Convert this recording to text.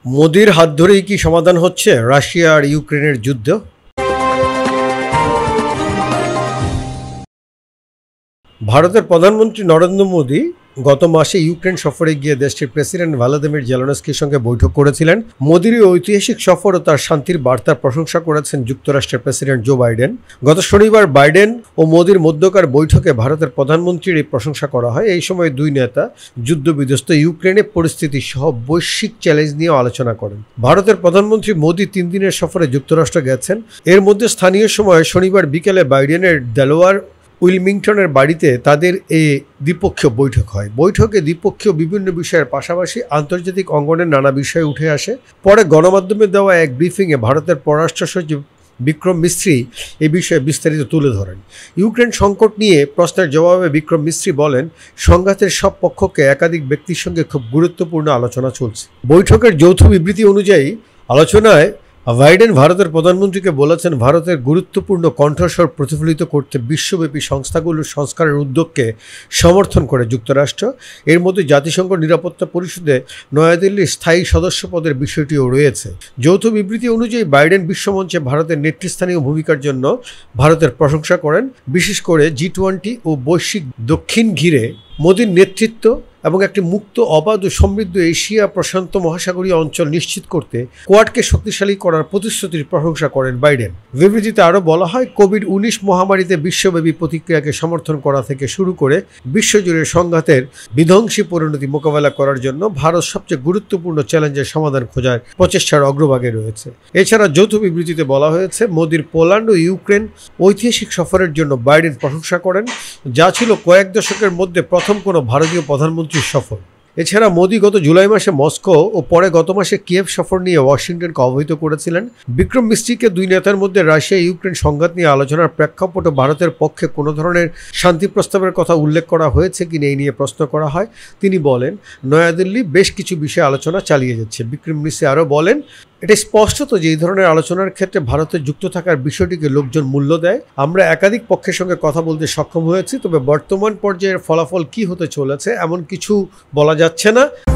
মোদির হাত ধরেই কি সমাধান হচ্ছে রাশিয়া আর ইউক্রেনের যুদ্ধ? ভারতের প্রধানমন্ত্রী নরেন্দ্র মোদী গত মাসে ইউক্রেন সফরে গিয়ে দেশটির প্রেসিডেন্ট ভলোদিমির জেলেনস্কির সঙ্গে বৈঠক করেছিলেন। মোদির এই ঐতিহাসিক সফর ও তার শান্তির বার্তার প্রশংসা করেছেন যুক্তরাষ্ট্রের প্রেসিডেন্ট জো বাইডেন। গত শনিবার বাইডেন ও মোদির মধ্যকার বৈঠকে ভারতের প্রধানমন্ত্রীর এই প্রশংসা করা হয়। এই সময় দুই নেতা যুদ্ধবিধ্বস্ত ইউক্রেনের পরিস্থিতি সহ বৈশ্বিক চ্যালেঞ্জ নিয়ে আলোচনা করেন। ভারতের প্রধানমন্ত্রী মোদি 3 দিনের সফরে যুক্তরাষ্ট্র গেছেন। এর মধ্যে স্থানীয় সময় শনিবার বিকেলে বাইডেনের ডেলাওয়্যার উইলমিংটনের বাড়িতে তাদের এই দ্বিপক্ষীয় বৈঠক হয়। বৈঠকে দ্বিপক্ষীয় বিভিন্ন বিষয়ের পাশাপাশি আন্তর্জাতিক অঙ্গনের নানা বিষয় উঠে আসে। পরে গণমাধ্যমে দেওয়া এক ব্রিফিংয়ে ভারতের পররাষ্ট্র সচিব বিক্রম মিস্ত্রি এই বিষয়ে বিস্তারিত তুলে ধরেন। ইউক্রেন সংকট নিয়ে প্রশ্নের জবাবে বিক্রম মিস্ত্রি বলেন, সংঘাতের সব পক্ষকে একাধিক ব্যক্তির সঙ্গে খুব গুরুত্বপূর্ণ আলোচনা চলছে। বৈঠকের যৌথ বিবৃতি অনুযায়ী আলোচনায় বাইডেন ভারতের প্রধানমন্ত্রীকে বলেছেন, ভারতের গুরুত্বপূর্ণ কণ্ঠস্বর প্রতিফলিত করতে বিশ্বব্যাপী সংস্থাগুলোর সংস্কারের উদ্যোগকে সমর্থন করে যুক্তরাষ্ট্র। এর মধ্যে জাতিসংঘ নিরাপত্তা পরিষদে নয়াদিল্লির স্থায়ী সদস্য পদের বিষয়টিও রয়েছে। যৌথ বিবৃতি অনুযায়ী বাইডেন বিশ্বমঞ্চে ভারতের নেতৃস্থানীয় ভূমিকার জন্য ভারতের প্রশংসা করেন। বিশেষ করে G20 ও বৈশ্বিক দক্ষিণ ঘিরে মোদির নেতৃত্ব এবং একটি মুক্ত, অবাধ ও সমৃদ্ধ এশিয়া প্রশান্ত মহাসাগরীয় অঞ্চল নিশ্চিত করতে কোয়াডকে শক্তিশালী করার প্রতিশ্রুতির প্রশংসা করেন বাইডেন। বিবৃতিতে আরও বলা হয়, কোভিড-19 মহামারীতে বিশ্বব্যাপী প্রতিক্রিয়াকে সমর্থন করা থেকে শুরু করে বিশ্বজুড়ে সংঘাতের বিধ্বংসী পরিণতি মোকাবেলা করার জন্য ভারত সবচেয়ে গুরুত্বপূর্ণ চ্যালেঞ্জের সমাধান খোঁজার প্রচেষ্টার অগ্রভাগে রয়েছে। এছাড়া যৌথ বিবৃতিতে বলা হয়েছে, মোদির পোল্যান্ড ও ইউক্রেন ঐতিহাসিক সফরের জন্য বাইডেন প্রশংসা করেন, যা ছিল কয়েক দশকের মধ্যে প্রথম কোনো ভারতীয় প্রধানমন্ত্রী সফর। এছাড়া মোদি গত জুলাই মাসে মস্কো ও পরে গত মাসে কিয়েভ সফর নিয়ে ওয়াশিংটনকে অবহিত করেছিলেন। বিক্রম মিস্ত্রিকে দুই নেতার মধ্যে রাশিয়া ইউক্রেন সংঘাত নিয়ে আলোচনার প্রেক্ষাপটে ভারতের পক্ষে কোনো ধরনের শান্তি প্রস্তাবের কথা উল্লেখ করা হয়েছে কিনা এই নিয়ে প্রশ্ন করা হয়। তিনি বলেন, নয়াদিল্লি বেশ কিছু বিষয়ে আলোচনা চালিয়ে যাচ্ছে। বিক্রম মিস্ত্রি আরও বলেন, এটা স্পষ্টত যে এই ধরনের আলোচনার ক্ষেত্রে ভারতের যুক্ত থাকার বিষয়টিকে লোকজন মূল্য দেয়। আমরা একাধিক পক্ষের সঙ্গে কথা বলতে সক্ষম হয়েছি, তবে বর্তমান পর্যায়ের ফলাফল কি হতে চলেছে এমন কিছু বলা যাচ্ছে না।